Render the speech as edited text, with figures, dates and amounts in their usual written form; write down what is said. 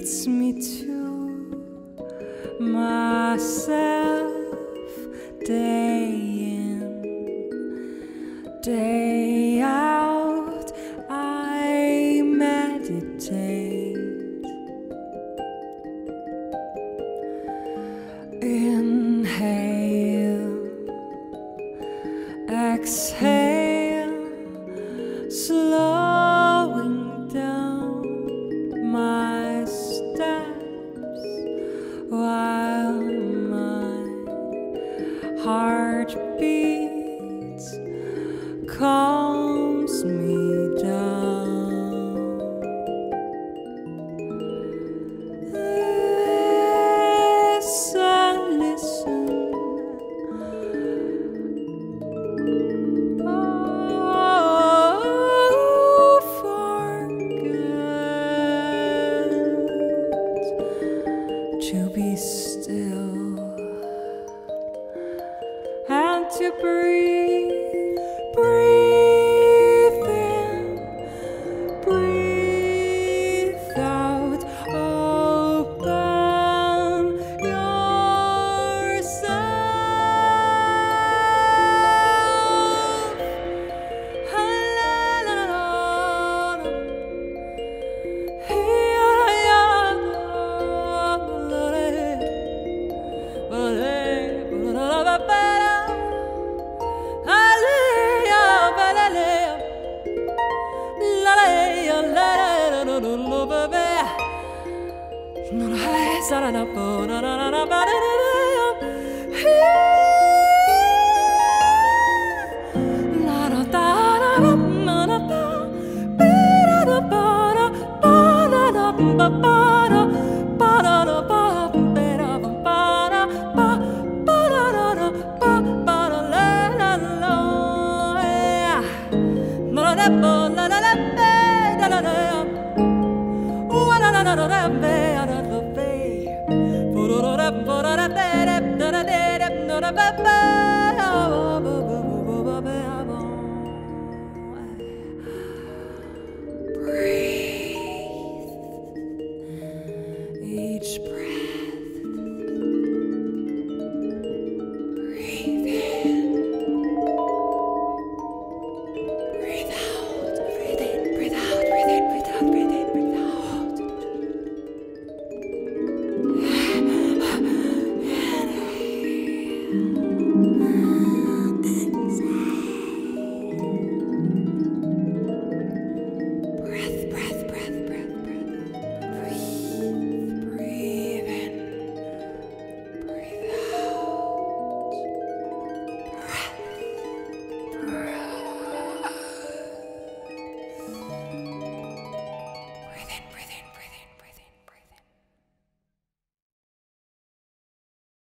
beats me to myself day in, day out. I meditate, inhale, exhale, slowing down my steps while my heart beats, calms me down. Listen, to be still and to breathe, breathe in, breathe out. Open yourself. Ba